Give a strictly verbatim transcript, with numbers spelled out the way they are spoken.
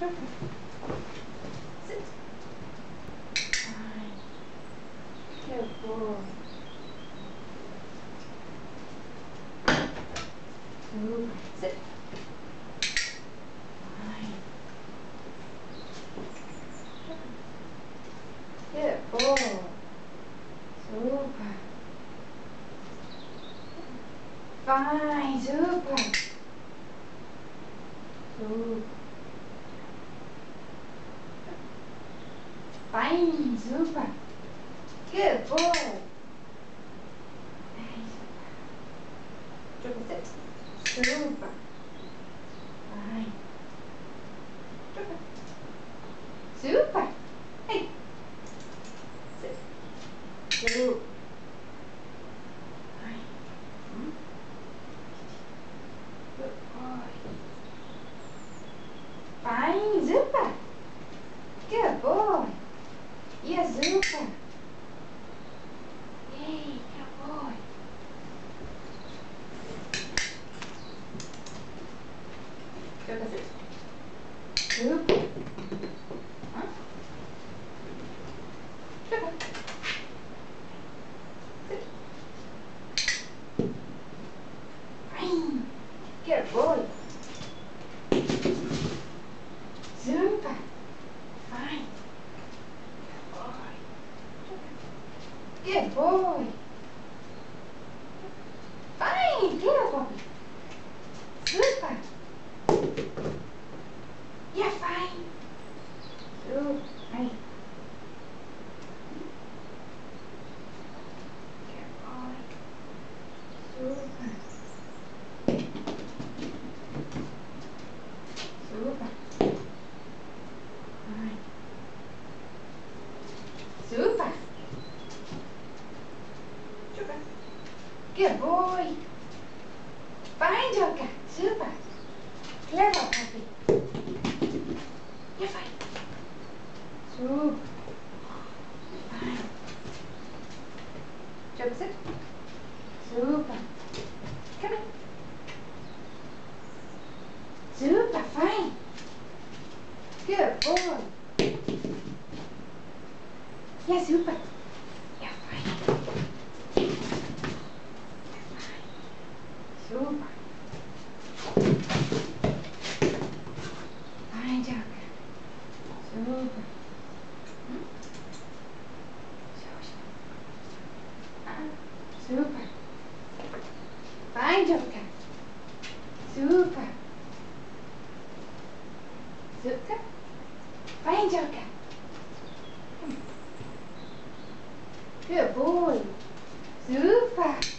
joker. Sit. Fine. Good boy. Super. Sit. Fine. Good boy. Super. Fine. Super. Super. Fine. Super. Good boy. Joker, sit. Super. Fine. Joker. Super. Hey. Sit. Super. Fine. Hmm? Good boy. Fine. Super. Good boy. Yes, super. Yay, good boy. Joker, sit. Super. Huh? Joker. Sit. Fine. Good boy. Super. Fine. Good boy. Good boy. Fine. Good boy. Super. Yeah, fine. Super. Hey. Good boy. Super. Super. Fine. Super. Joker. Good boy. Fine, Joker. Super. Clever, puppy. You're fine. Super. Fine. Joker, sit. Super. Come in. Super. Fine. Good boy. Yeah, super. Yeah, fine. Super. Fine, Joker. Super. Hmm? Uh-uh. Super. Fine, Joker. Super. Super. Fine, Joker. Come on. Good boy. Super.